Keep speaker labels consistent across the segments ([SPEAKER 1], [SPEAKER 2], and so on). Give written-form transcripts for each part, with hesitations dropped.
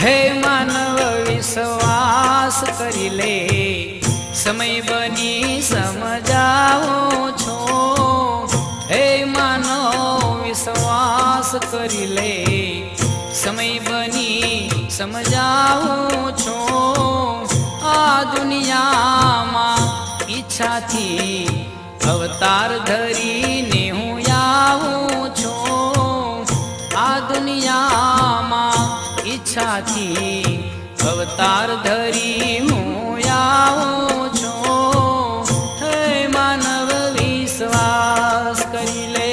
[SPEAKER 1] હે માનવ વિશ્વાસ કરી લે, સમય બની સમજાવું છું. હે માનવ વિશ્વાસ કરી લે, સમય બની સમજાવું છું. આ દુનિયામાં ઈચ્છાથી અવતાર ધરીને હું આવું છું. આ દુનિયામાં ઈચ્છાથી અવતાર ધરી હું આવું છું. હે માનવ વિશ્વાસ કરી લે.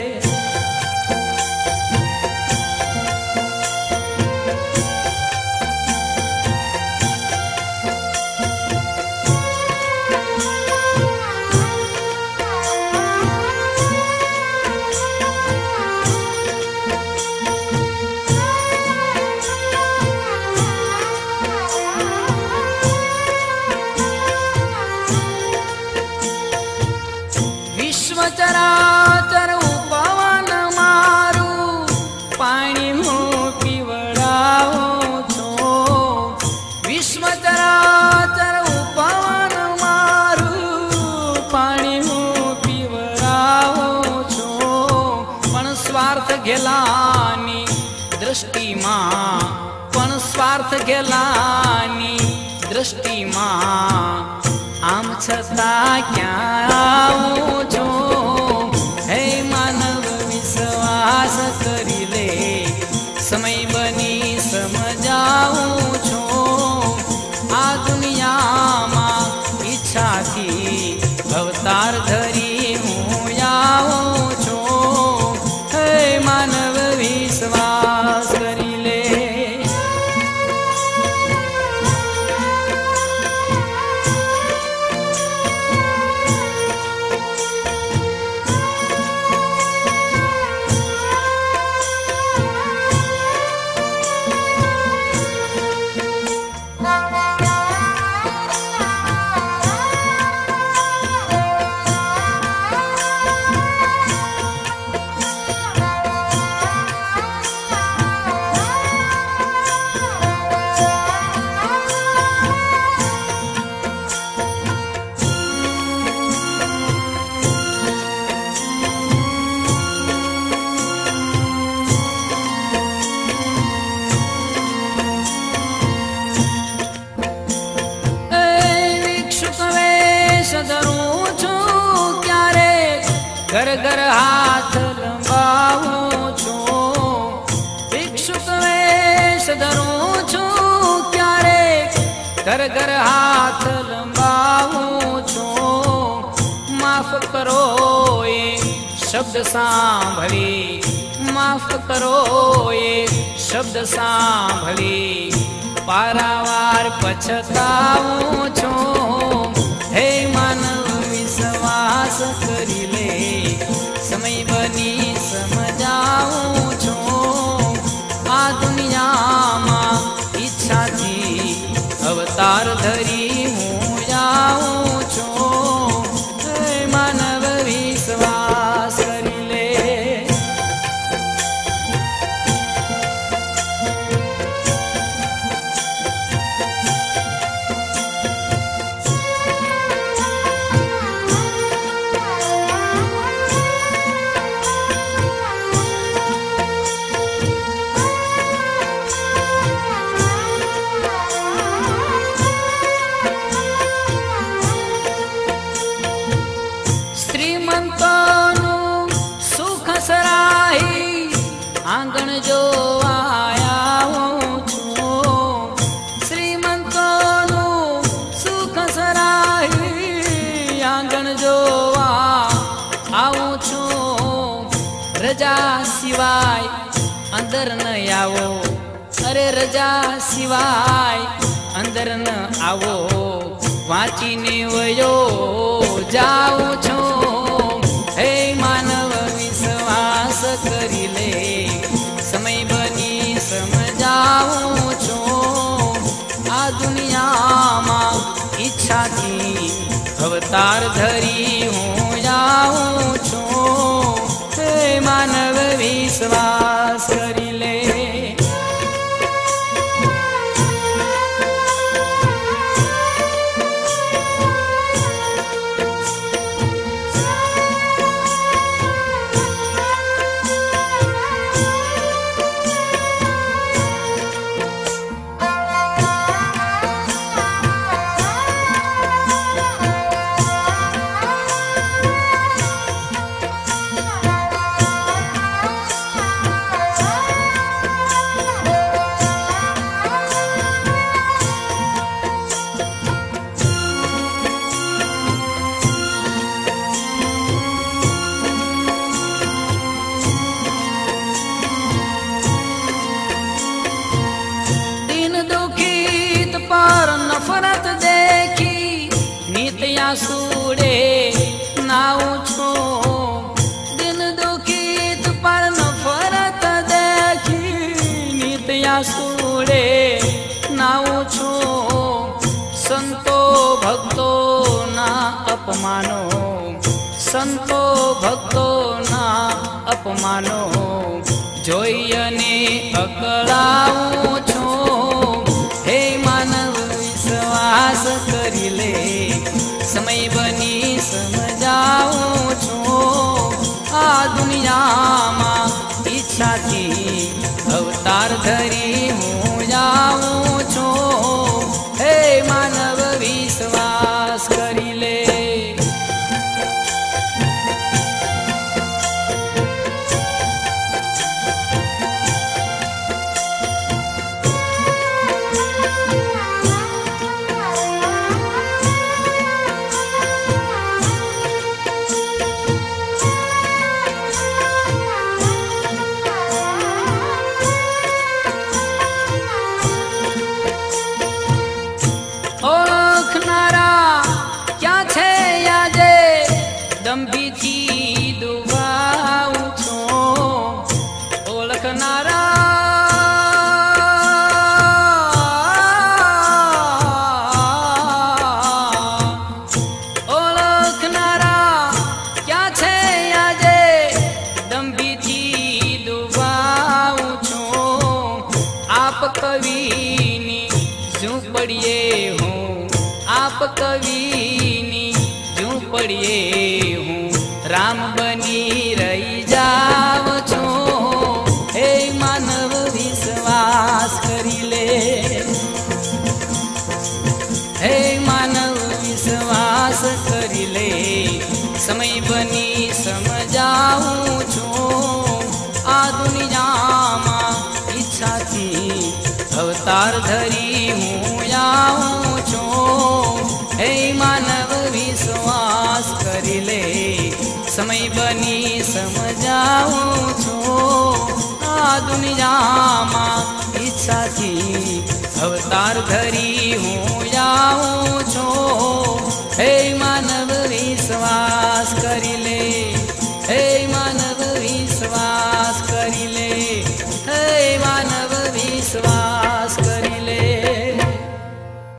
[SPEAKER 1] ચરાચર ઉપવન મારું પાણી હું પીવડાવું છું. વિશ્વ ચરાચર ઉપવન મારું પાણી હું પીવડાવું છું. પણ સ્વાર્થ ગેલાની દ્રષ્ટિમાં, પણ સ્વાર્થ ગેલાની દ્રષ્ટિમાં આમ છતાં ક્યાં આવું છું. હે માનવ વિશ્વાસ કરી લે, સમય બની સમજાવું છું. આ દુનિયામાં ઈચ્છાથી અવતાર ધરી હું આવું છું. હે માનવ વિશ્વાસ કરી લે. ધરું છું ક્યારેક ઘર ઘર હાથ લંબાવું છું. ભિક્ષુક વેશ ધરું છું ક્યારેક ઘર ઘર હાથ લંબાવું છું. માફ કરો એ શબ્દ સાંભળી, માફ કરો એ શબ્દ સાંભળી પારાવાર પછતાવું છું. હે માનવ વિશ્વાસ કરી લે, સમય બની સમજાવું છું. આ દુનિયામાં ઈચ્છાથી અવતાર ધરી હું આવું છું. હે માનવ વિશ્વાસ કરી લે. શ્રીમંતોનું સુખ સરાહી આંગણ જોવા આવું છું. શ્રીમંતોનું સુખ સરાહી આંગણ જોવા આવું છું. રજા સિવાય અંદર ન આવો, અરે રજા સિવાય અંદર ન આવો. વાંચીને વયો જાઉં છું. હે માનવ વિશ્વાસ કરી લે, સમય બની સમજાવું છું. આ દુનિયામાં ઈચ્છાથી અવતાર ધરી હું આવું છું. હે માનવ વિશ્વાસ કરી લે. દરિયા સુડે નાવું છું સંતો ભક્તો ના અપમાનો સંતો ભક્તો ના અપમાનો જોઈ અને અકળાવું છું હે માનવ વિશ્વાસ કરી લે સમય બની સમજાવું છું આ દુનિયામાં ઈચ્છાથી અવતાર ધરી હું જાઉં છું હે માનવ વિશ્વાસ કરી લે દંભીથી દુભાવું છું ઓળખનારા ક્યાં છે આજે દંભીથી દુભાવું છું આપ કવિની ઝૂંપડીએ હું આપ કવિની ઝૂંપડીએ રામ બની રહી જાવ છો હે માનવ વિશ્વાસ કરી લે હે માનવ વિશ્વાસ કરી લે સમય બની સમજાવું છું આ દુનિયામાં ઈચ્છાથી અવતાર ધરી હું આવું છું હે માનવ વિશ્વાસ કરી લે સમય બની સમજાવું છું આ દુનિયામાં ઈચ્છાથી અવતાર ધરી હું આવું છું હે માનવ વિશ્વાસ કરી લે